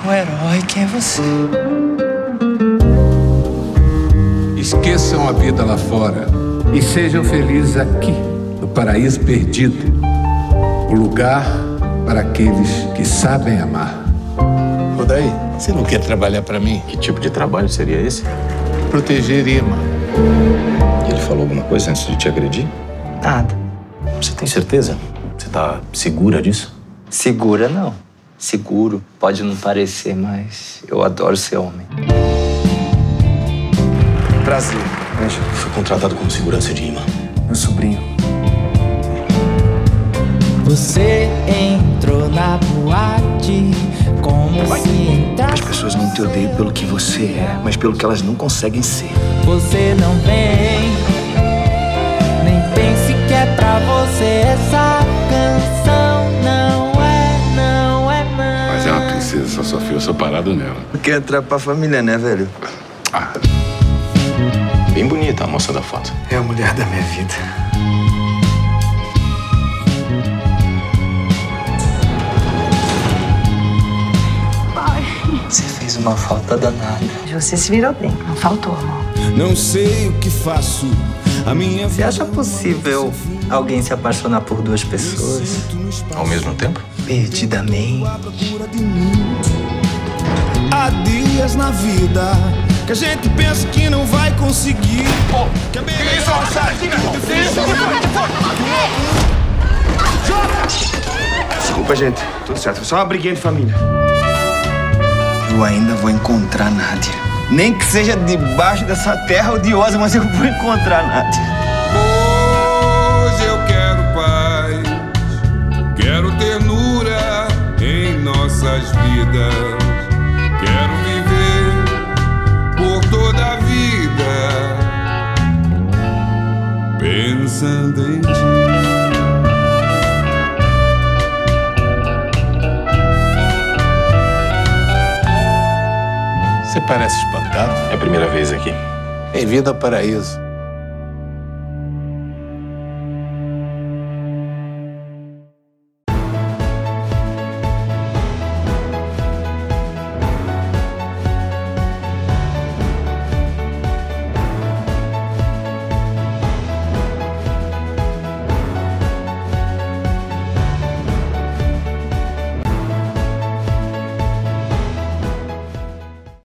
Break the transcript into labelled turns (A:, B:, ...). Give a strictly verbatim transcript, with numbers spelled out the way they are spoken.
A: O herói que é você.
B: Esqueçam a vida lá fora e sejam felizes aqui, no paraíso perdido. O lugar para aqueles que sabem amar.
C: Ô, daí, você não quer trabalhar pra mim?
D: Que tipo de trabalho seria esse?
C: Proteger Irma.
D: Ele falou alguma coisa antes de te agredir?
A: Nada.
D: Você tem certeza? Você tá segura disso?
A: Segura não. Seguro. Pode não parecer, mas eu adoro ser homem.
D: Prazer. Anjo, fui contratado como segurança de Irma.
A: Meu sobrinho.
E: Você entrou na boate como se entrasse.
D: As pessoas não te odeiam pelo que você é, mas pelo que elas não conseguem ser.
E: Você não vem, nem pense que é pra você essa canção. Não é, não é, não.
C: Mas é uma princesa, só Sofia, eu sou parado nela.
A: Quer entrar pra família, né, velho?
C: Ah,
D: Bem bonita a moça da foto.
A: É a mulher da minha vida. Você fez uma falta danada.
F: Você se virou bem, não faltou, amor.
G: Não sei o que faço. A minha
A: Você acha possível alguém se apaixonar por duas pessoas?
D: Ao mesmo tempo?
A: Perdidamente.
G: Há dias na vida que a gente pensa que não vai conseguir. Oh, que que isso,
H: Desculpa, gente. Tudo certo. Foi só uma briguinha de família.
A: Eu ainda vou encontrar Nádia. Nem que seja debaixo dessa terra odiosa, mas eu vou encontrar Nádia.
G: Hoje eu quero paz, quero ternura em nossas vidas. Quero viver por toda a vida pensando em ti.
C: você parece espantado.
D: É a primeira vez aqui.
C: Bem-vindo ao paraíso.